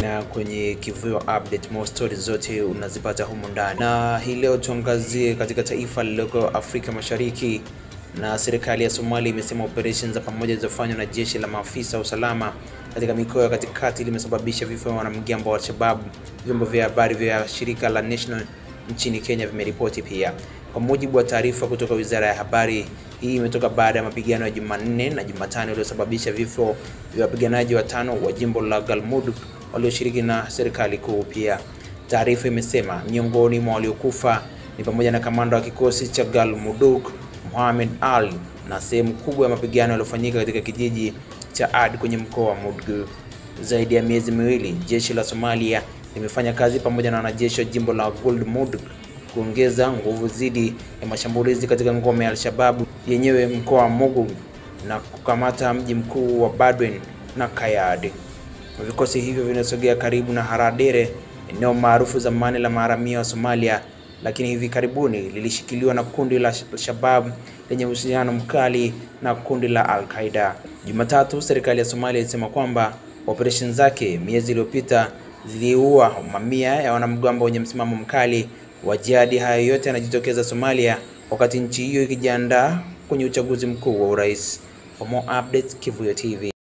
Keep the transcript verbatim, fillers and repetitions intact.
Na kwenye Kivuyo update, more stories zote unazipata humu ndani. Na hii leo tuangazie katika taifa lililoko Afrika Mashariki, na serikali ya Somalia imesema operations za pamoja zilizofanywa na jeshi la maafisa wa usalama katika mikoa ya katikati limesababisha vifo vya wanamgambo wa Al-Shaabab. Vyombo vya habari vya shirika la National nchini Kenya vimeripoti pia. Kwa mujibu wa taarifa kutoka Wizara ya Habari, hii imetoka baada ya mapigano ya Jumanne na Jumatano yaliyosababisha vifo vya wapiganaji watano wa jimbo la Galmudug walioshiriki na serikali kuu pia. Taarifa imesema miongoni mwa waliokufa ni pamoja na kamanda wa kikosi cha Galmudug Mohamed Ali, na sehemu kubwa ya mapigano yaliyofanyika katika kijiji cha Ad kwenye mkoa wa Mudug. Zaidi ya miezi miwili, jeshi la Somalia limefanya kazi pamoja na wanajeshi wa jimbo la Galmudug kuongeza nguvu dhidi ya mashambulizi katika ngome ya Al-Shaabab yenyewe mkoa wa Mudug na kukamata mji mkuu wa Badwen na Kayad. Vikosi hivyo vinasogea karibu na Haradere, eneo maarufu zamani la maharamia wa Somalia, lakini hivi karibuni lilishikiliwa na kundi la Al-Shaabab lenye uhusiano mkali na kundi la Al-Qaeda. Jumatatu, serikali ya Somalia ilisema kwamba operation zake miezi iliyopita ziliua mamia ya wanamgambo wenye msimamo mkali wa jihadi. Hayo yote yanajitokeza Somalia wakati nchi hiyo ikijiandaa kwenye uchaguzi mkuu wa urais. For more updates, Kivuyo T V.